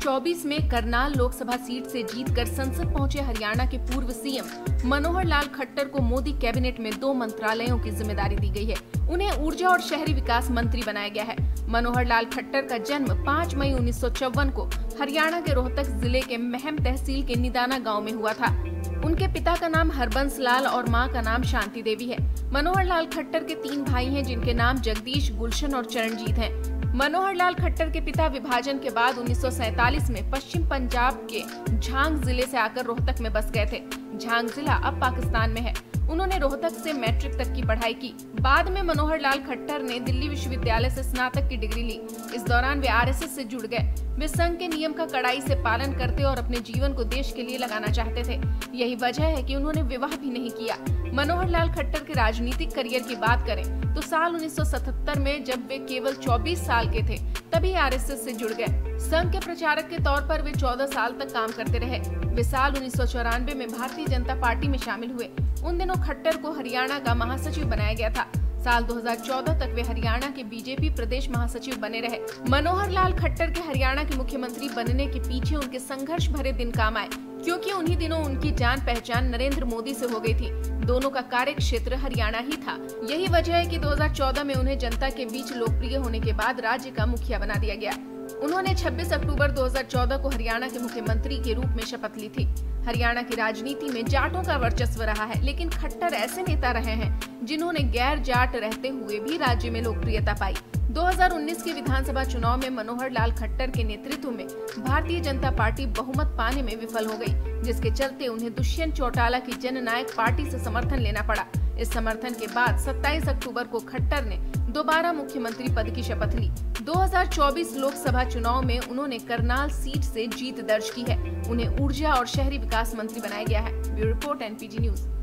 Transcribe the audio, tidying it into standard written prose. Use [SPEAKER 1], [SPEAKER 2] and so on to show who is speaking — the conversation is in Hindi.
[SPEAKER 1] 2024 में करनाल लोकसभा सीट से जीतकर संसद पहुंचे हरियाणा के पूर्व सीएम मनोहर लाल खट्टर को मोदी कैबिनेट में 2 मंत्रालयों की जिम्मेदारी दी गई है। उन्हें ऊर्जा और शहरी विकास मंत्री बनाया गया है। मनोहर लाल खट्टर का जन्म 5 मई 1954 को हरियाणा के रोहतक जिले के महम तहसील के निदाना गाँव में हुआ था। उनके पिता का नाम हरबंस लाल और मां का नाम शांति देवी है। मनोहर लाल खट्टर के 3 भाई हैं, जिनके नाम जगदीश, गुलशन और चरणजीत हैं। मनोहर लाल खट्टर के पिता विभाजन के बाद 1947 में पश्चिम पंजाब के झांग जिले से आकर रोहतक में बस गए थे। झांग जिला अब पाकिस्तान में है। उन्होंने रोहतक से मैट्रिक तक की पढ़ाई की। बाद में मनोहर लाल खट्टर ने दिल्ली विश्वविद्यालय से स्नातक की डिग्री ली। इस दौरान वे आरएसएस से जुड़ गए। वे संघ के नियम का कड़ाई से पालन करते और अपने जीवन को देश के लिए लगाना चाहते थे। यही वजह है कि उन्होंने विवाह भी नहीं किया। मनोहर लाल खट्टर के राजनीतिक करियर की बात करें तो साल 1977 में जब वे केवल 24 साल के थे तभी आरएसएस से जुड़ गए। संघ के प्रचारक के तौर पर वे 14 साल तक काम करते रहे। वे साल 1994 में भारतीय जनता पार्टी में शामिल हुए। उन दिनों खट्टर को हरियाणा का महासचिव बनाया गया था। साल 2014 तक वे हरियाणा के बीजेपी प्रदेश महासचिव बने रहे। मनोहर लाल खट्टर के हरियाणा के मुख्यमंत्री बनने के पीछे उनके संघर्ष भरे दिन काम आए, क्योंकि उन्हीं दिनों उनकी जान पहचान नरेंद्र मोदी से हो गई थी। दोनों का कार्य क्षेत्र हरियाणा ही था। यही वजह है कि 2014 में उन्हें जनता के बीच लोकप्रिय होने के बाद राज्य का मुखिया बना दिया गया। उन्होंने 26 अक्टूबर 2014 को हरियाणा के मुख्यमंत्री के रूप में शपथ ली थी। हरियाणा की राजनीति में जाटों का वर्चस्व रहा है, लेकिन खट्टर ऐसे नेता रहे हैं जिन्होंने गैर जाट रहते हुए भी राज्य में लोकप्रियता पाई। 2019 के विधानसभा चुनाव में मनोहर लाल खट्टर के नेतृत्व में भारतीय जनता पार्टी बहुमत पाने में विफल हो गई, जिसके चलते उन्हें दुष्यंत चौटाला की जननायक पार्टी से समर्थन लेना पड़ा। इस समर्थन के बाद 27 अक्टूबर को खट्टर ने दोबारा मुख्यमंत्री पद की शपथ ली। 2024 लोकसभा चुनाव में उन्होंने करनाल सीट से जीत दर्ज की है। उन्हें ऊर्जा और शहरी विकास मंत्री बनाया गया है। Bureau report, NPG news.